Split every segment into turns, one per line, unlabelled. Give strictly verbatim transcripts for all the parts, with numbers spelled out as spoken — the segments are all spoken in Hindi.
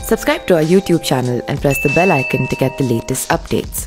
Subscribe to our YouTube channel and press the bell icon to get the latest updates.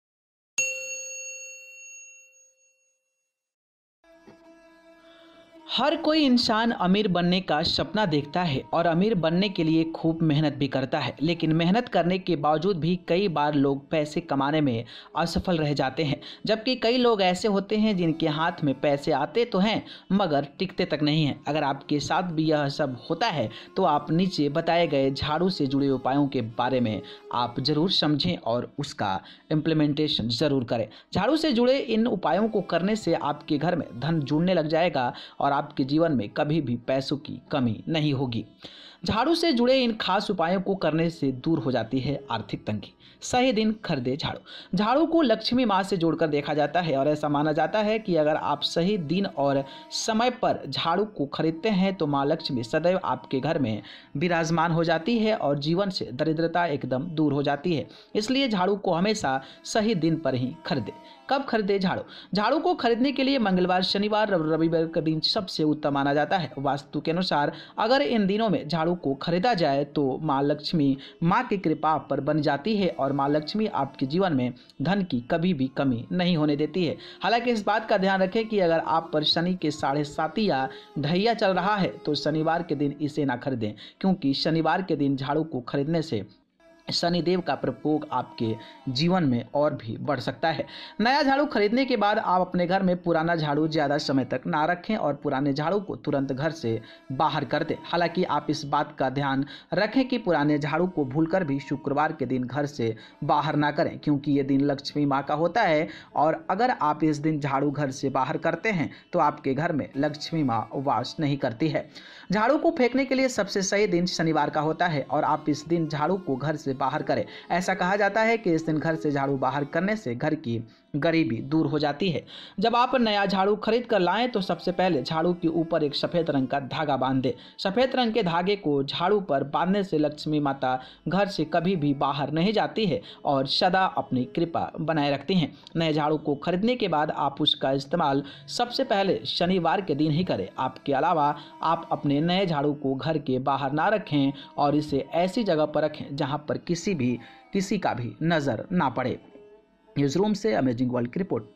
हर कोई इंसान अमीर बनने का सपना देखता है और अमीर बनने के लिए खूब मेहनत भी करता है, लेकिन मेहनत करने के बावजूद भी कई बार लोग पैसे कमाने में असफल रह जाते हैं। जबकि कई लोग ऐसे होते हैं जिनके हाथ में पैसे आते तो हैं मगर टिकते तक नहीं हैं। अगर आपके साथ भी यह सब होता है तो आप नीचे बताए गए झाड़ू से जुड़े उपायों के बारे में आप ज़रूर समझें और उसका इम्प्लीमेंटेशन ज़रूर करें। झाड़ू से जुड़े इन उपायों को करने से आपके घर में धन जुड़ने लग जाएगा और आपके जीवन में कभी भी पैसों की कमी नहीं होगी। झाड़ू से जुड़े इन खास उपायों को करने से दूर हो जाती है आर्थिक तंगी। सही दिन खरीदे झाड़ू। झाड़ू को लक्ष्मी माँ से जोड़कर देखा जाता है और ऐसा माना जाता है कि अगर आप सही दिन और समय पर झाड़ू को खरीदते हैं तो माँ लक्ष्मी सदैव आपके घर में विराजमान हो जाती है और जीवन से दरिद्रता एकदम दूर हो जाती है। इसलिए झाड़ू को हमेशा सही दिन पर ही खरीदे। कब खरीदे झाड़ू? झाड़ू को खरीदने के लिए मंगलवार, शनिवार, रविवार का दिन सबसे उत्तम माना जाता है। वास्तु के अनुसार अगर इन दिनों में झाड़ू को खरीदा जाए तो माँ लक्ष्मी माँ की कृपा आप पर बन जाती है और माँ लक्ष्मी आपके जीवन में धन की कभी भी कमी नहीं होने देती है। हालांकि इस बात का ध्यान रखें कि अगर आप पर शनि के साढ़े साती या ढैया चल रहा है तो शनिवार के दिन इसे ना खरीदें, क्योंकि शनिवार के दिन झाड़ू को खरीदने से शनिदेव का प्रकोप आपके जीवन में और भी बढ़ सकता है। नया झाड़ू खरीदने के बाद आप अपने घर में पुराना झाड़ू ज़्यादा समय तक ना रखें और पुराने झाड़ू को तुरंत घर से बाहर कर दें। हालांकि आप इस बात का ध्यान रखें कि पुराने झाड़ू को भूलकर भी शुक्रवार के दिन घर से बाहर ना करें, क्योंकि ये दिन लक्ष्मी माँ का होता है और अगर आप इस दिन झाड़ू घर से बाहर करते हैं तो आपके घर में लक्ष्मी माँ वास नहीं करती है। झाड़ू को फेंकने के लिए सबसे सही दिन शनिवार का होता है और आप इस दिन झाड़ू को घर से बाहर करें। ऐसा कहा जाता है कि इस दिन घर से झाड़ू बाहर करने से घर की गरीबी दूर हो जाती है। जब आप नया झाड़ू खरीद कर लाएं तो सबसे पहले झाड़ू के ऊपर एक सफेद रंग का धागा बांध दें। सफेद रंग के धागे को झाड़ू पर बांधने से लक्ष्मी माता घर से कभी भी बाहर नहीं जाती है और सदा अपनी कृपा बनाए रखती हैं। नए झाड़ू को खरीदने के बाद आप उसका इस्तेमाल सबसे पहले शनिवार के दिन ही करें। आपके अलावा आप अपने नए झाड़ू को घर के बाहर ना रखें और इसे ऐसी जगह पर रखें जहां पर किसी भी किसी का भी नजर ना पड़े। न्यूज रूम से अमेजिंग वर्ल्ड की रिपोर्ट।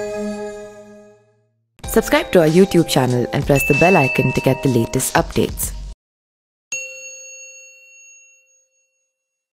Subscribe to our YouTube channel and press the bell icon to get the latest updates.